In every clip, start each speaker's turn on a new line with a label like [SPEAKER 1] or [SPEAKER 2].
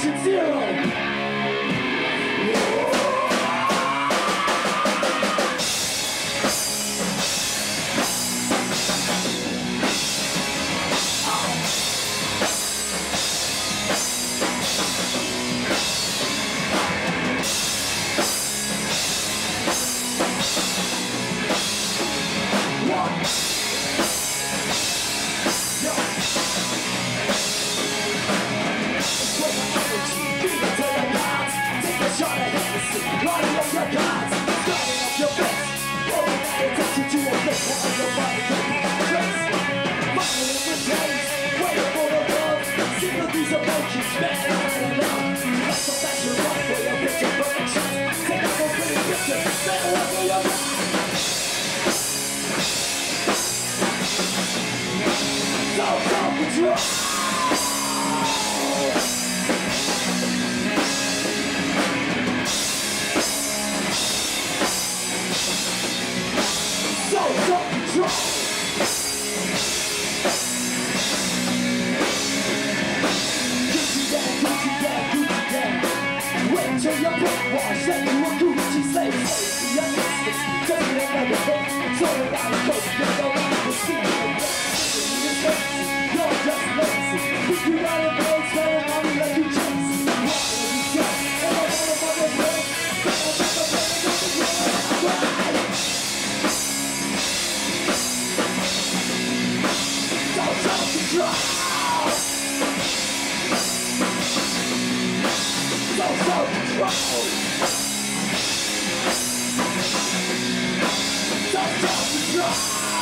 [SPEAKER 1] Patient Zero. Till you're brainwashed and you will do what you say. Your instincts just another thing. So about a coach, you don't want to see it. You're just lazy. If you got a brain, spelling on me like you chasing. What will you say? And I want to fuck your brain. Don't talk to drop. Don't talk to drop. Don't talk to drop.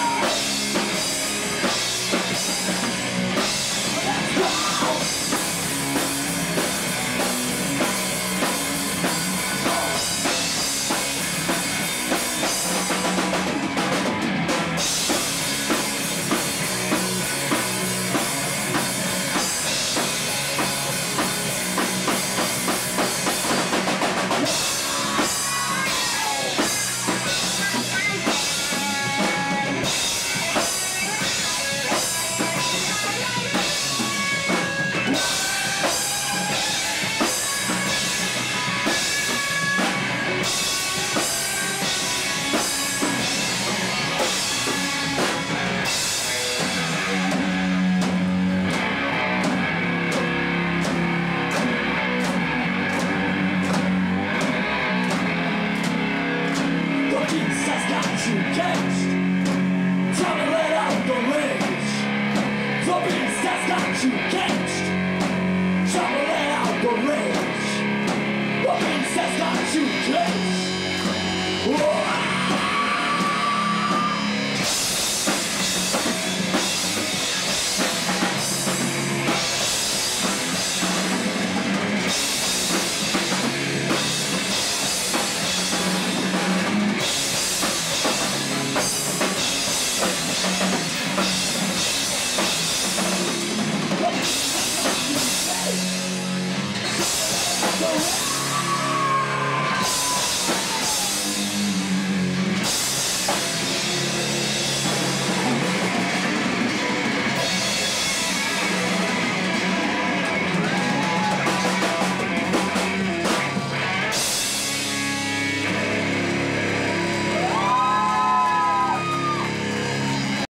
[SPEAKER 1] Let's go. The beast has got you caged. Trouble out the range.